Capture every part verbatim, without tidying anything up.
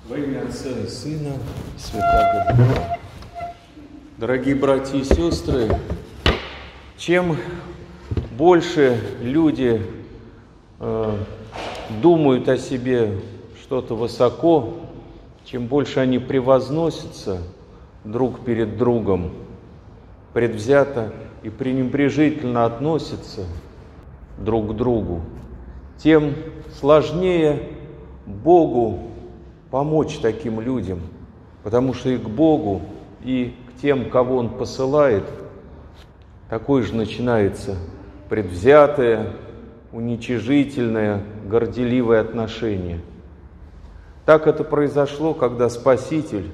Во имя Отца и Сына, и Святаго Духа. Дорогие братья и сестры, чем больше люди э, думают о себе что-то высоко, чем больше они превозносятся друг перед другом, предвзято и пренебрежительно относятся друг к другу, тем сложнее Богу помочь таким людям, потому что и к Богу, и к тем, кого Он посылает, такое же начинается предвзятое, уничижительное, горделивое отношение. Так это произошло, когда Спаситель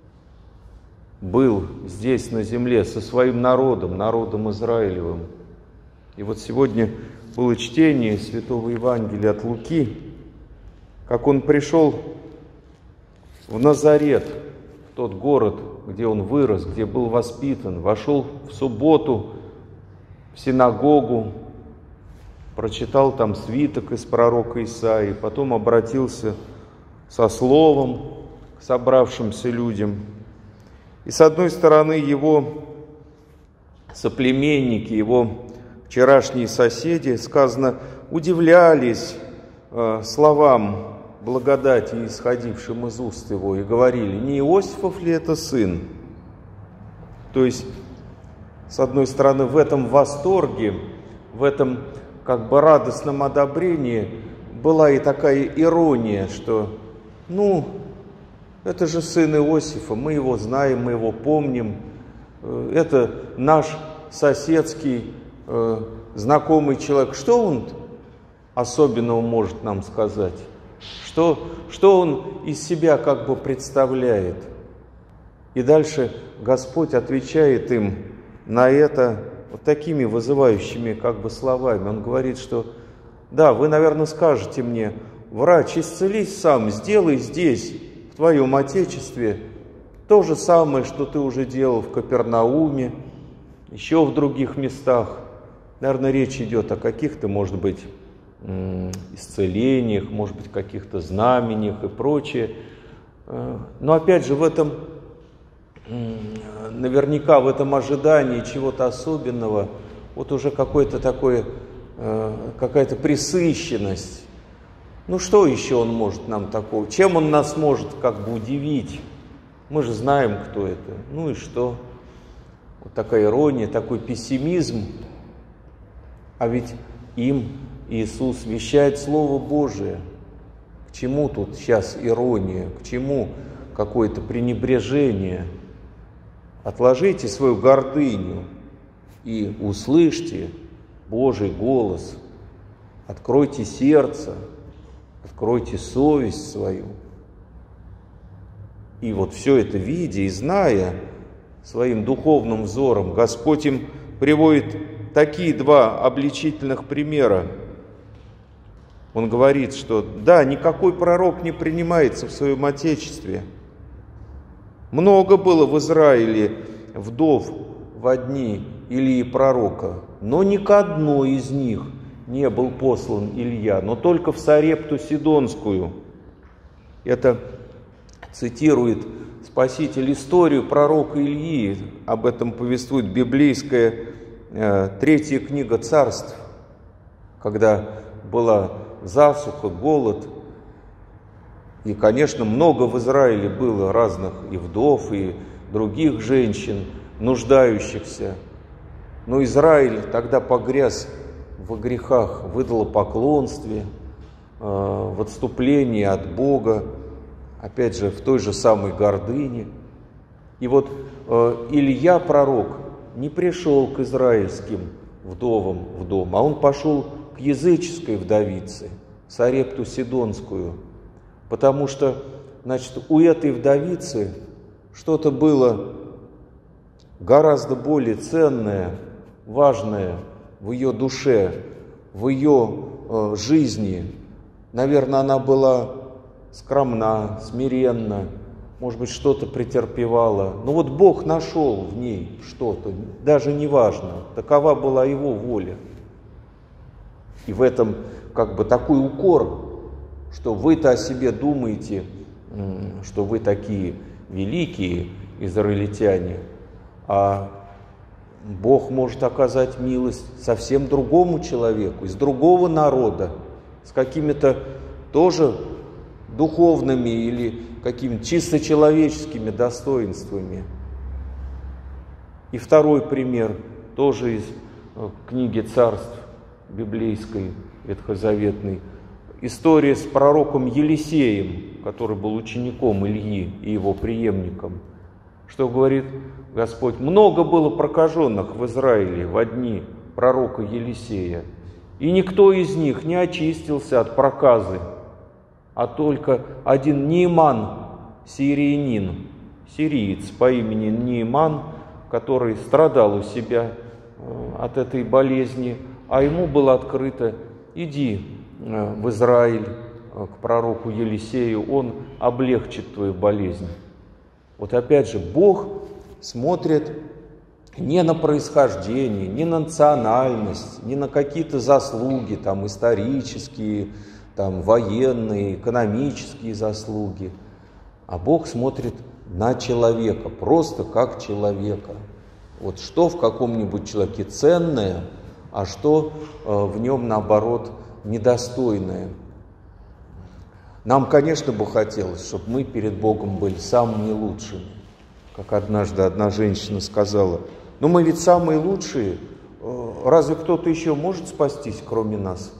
был здесь, на земле, со своим народом, народом Израилевым. И вот сегодня было чтение Святого Евангелия от Луки, как Он пришел в Назарет, в тот город, где Он вырос, где был воспитан, вошел в субботу в синагогу, прочитал там свиток из пророка Исаии, потом обратился со словом к собравшимся людям. И с одной стороны его соплеменники, его вчерашние соседи, сказано, удивлялись э, словам благодати, исходившим из уст его, и говорили, не Иосифов ли это сын? То есть, с одной стороны, в этом восторге, в этом как бы радостном одобрении была и такая ирония, что, ну, это же сын Иосифа, мы его знаем, мы его помним, это наш соседский, э, знакомый человек. Что он особенного может нам сказать? Что, что он из себя как бы представляет? И дальше Господь отвечает им на это вот такими вызывающими как бы словами. Он говорит, что да, вы, наверное, скажете мне, врач, исцелись сам, сделай здесь, в твоем Отечестве, то же самое, что ты уже делал в Капернауме, еще в других местах. Наверное, речь идет о каких-то, может быть, исцелениях, может быть, каких-то знамениях и прочее. Но опять же, в этом, наверняка в этом ожидании чего-то особенного, вот уже какое-то такое, какая-то пресыщенность. Ну что еще он может нам такого? Чем он нас может как бы удивить? Мы же знаем, кто это. Ну и что? Вот такая ирония, такой пессимизм. А ведь им Иисус вещает Слово Божие. К чему тут сейчас ирония? К чему какое-то пренебрежение? Отложите свою гордыню и услышьте Божий голос. Откройте сердце, откройте совесть свою. И вот все это видя и зная своим духовным взором, Господь им приводит такие два обличительных примера. Он говорит, что да, никакой пророк не принимается в своем Отечестве. Много было в Израиле вдов во дни Илии пророка, но ни к одной из них не был послан Илья, но только в Сарепту Сидонскую. Это цитирует Спаситель историю пророка Ильи, об этом повествует библейская э, третья книга Царств, когда была засуха, голод. И, конечно, много в Израиле было разных и вдов, и других женщин, нуждающихся. Но Израиль тогда погряз во грехах, в идолопоклонстве, в отступлении от Бога, опять же, в той же самой гордыне. И вот Илья, пророк, не пришел к израильским вдовам в дом, а он пошел к языческой вдовице, Сарепту Сидонскую, потому что, значит, у этой вдовицы что-то было гораздо более ценное, важное в ее душе, в ее э, жизни. Наверное, она была скромна, смиренна, может быть, что-то претерпевала. Но вот Бог нашел в ней что-то, даже не важно, такова была Его воля. И в этом как бы такой укор, что вы-то о себе думаете что вы такие великие израильтяне, а Бог может оказать милость совсем другому человеку, из другого народа, с какими-то тоже духовными или какими-то чисто человеческими достоинствами. И второй пример, тоже из книги Царств библейской, ветхозаветной. История с пророком Елисеем, который был учеником Ильи и его преемником. Что говорит Господь? Много было прокаженных в Израиле во дни пророка Елисея, и никто из них не очистился от проказы, а только один Неиман, сириянин, сириец по имени Неиман, который страдал у себя от этой болезни, а ему было открыто: иди в Израиль к пророку Елисею, он облегчит твою болезнь. Вот опять же, Бог смотрит не на происхождение, не на национальность, не на какие-то заслуги там, исторические, там, военные, экономические заслуги, а Бог смотрит на человека, просто как человека. Вот что в каком-нибудь человеке ценное, а что э, в нем, наоборот, недостойное. Нам, конечно, бы хотелось, чтобы мы перед Богом были самыми лучшими. Как однажды одна женщина сказала: но мы ведь самые лучшие, разве кто-то еще может спастись, кроме нас?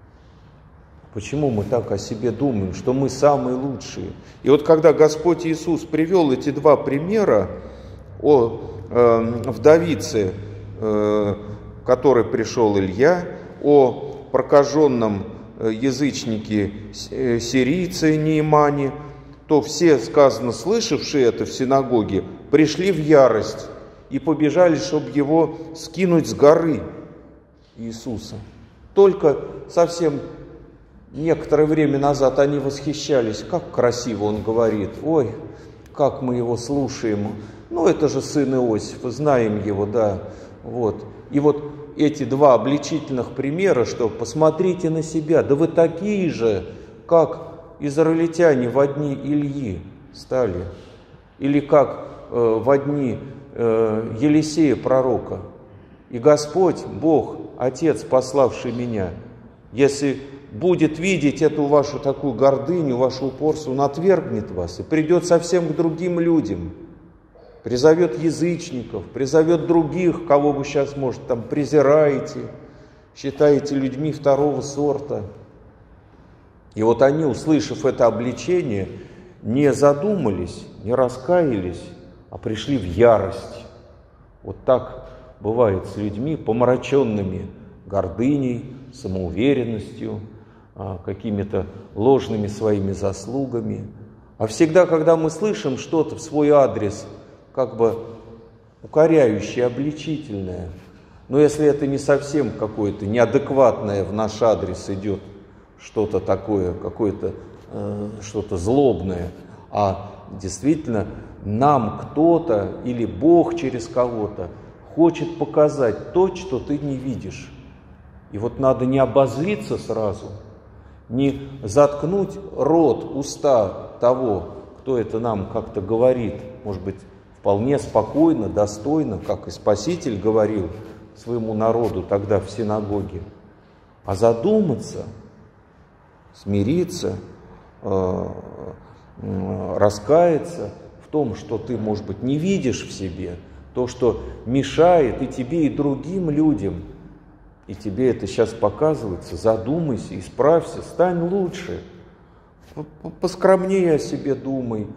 Почему мы так о себе думаем, что мы самые лучшие? И вот когда Господь Иисус привел эти два примера о э, вдовице, э, которой пришел Илья, о прокаженном язычнике сирийце Неимане, то все, сказано, слышавшие это в синагоге, пришли в ярость и побежали, чтобы его скинуть с горы Иисуса. Только совсем некоторое время назад они восхищались, как красиво он говорит, ой, как мы его слушаем, ну это же сын Иосифа, знаем его, да, вот. И вот эти два обличительных примера, что посмотрите на себя, да вы такие же, как израильтяне в дни Ильи стали, или как э, в дни э, Елисея пророка. И Господь, Бог, Отец, пославший меня, если будет видеть эту вашу такую гордыню, ваше упорство, Он отвергнет вас и придет совсем к другим людям. Призовет язычников, призовет других, кого вы сейчас, может, там презираете, считаете людьми второго сорта. И вот они, услышав это обличение, не задумались, не раскаялись, а пришли в ярость. Вот так бывает с людьми, помраченными гордыней, самоуверенностью, какими-то ложными своими заслугами. А всегда, когда мы слышим что-то в свой адрес, как бы укоряющее, обличительное, но если это не совсем какое-то неадекватное в наш адрес идет, что-то такое, какое-то э, что-то злобное, а действительно нам кто-то или Бог через кого-то хочет показать то, что ты не видишь. И вот надо не обозлиться сразу, не заткнуть рот, уста того, кто это нам как-то говорит, может быть, вполне спокойно, достойно, как и Спаситель говорил своему народу тогда в синагоге, а задуматься, смириться, раскаяться в том, что ты, может быть, не видишь в себе, то, что мешает и тебе, и другим людям, и тебе это сейчас показывается, задумайся, исправься, стань лучше, поскромнее о себе думай,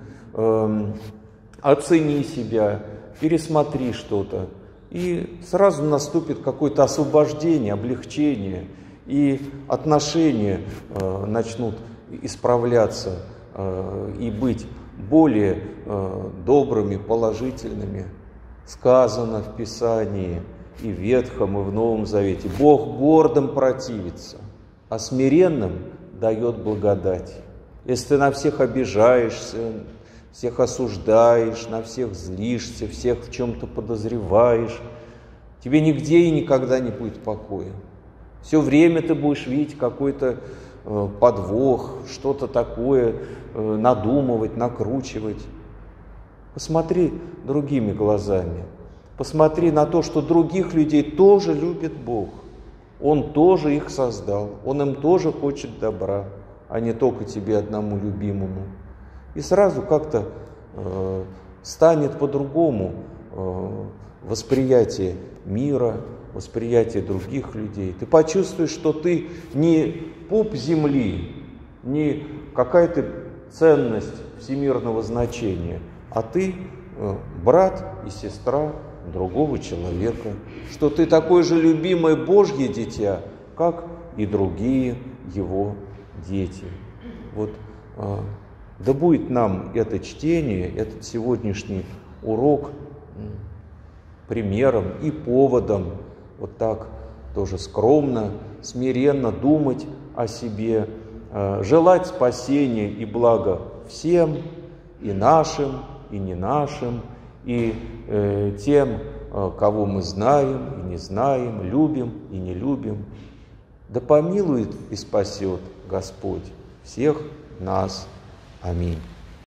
оцени себя, пересмотри что-то, и сразу наступит какое-то освобождение, облегчение, и отношения э, начнут исправляться э, и быть более э, добрыми, положительными. Сказано в Писании и в Ветхом, и в Новом Завете: Бог гордым противится, а смиренным дает благодать. Если ты на всех обижаешься, всех осуждаешь, на всех злишься, всех в чем-то подозреваешь, тебе нигде и никогда не будет покоя. Все время ты будешь видеть какой-то э, подвох, что-то такое надумывать, накручивать. Посмотри другими глазами. Посмотри на то, что других людей тоже любит Бог. Он тоже их создал, Он им тоже хочет добра, а не только тебе одному любимому. И сразу как-то э, станет по-другому э, восприятие мира, восприятие других людей. Ты почувствуешь, что ты не пуп земли, не какая-то ценность всемирного значения, а ты э, брат и сестра другого человека, что ты такое же любимое Божье дитя, как и другие его дети. Вот, э, да будет нам это чтение, этот сегодняшний урок примером и поводом вот так тоже скромно, смиренно думать о себе, желать спасения и блага всем, и нашим, и не нашим, и э, тем, кого мы знаем и не знаем, любим и не любим. Да помилует и спасет Господь всех нас. Аминь.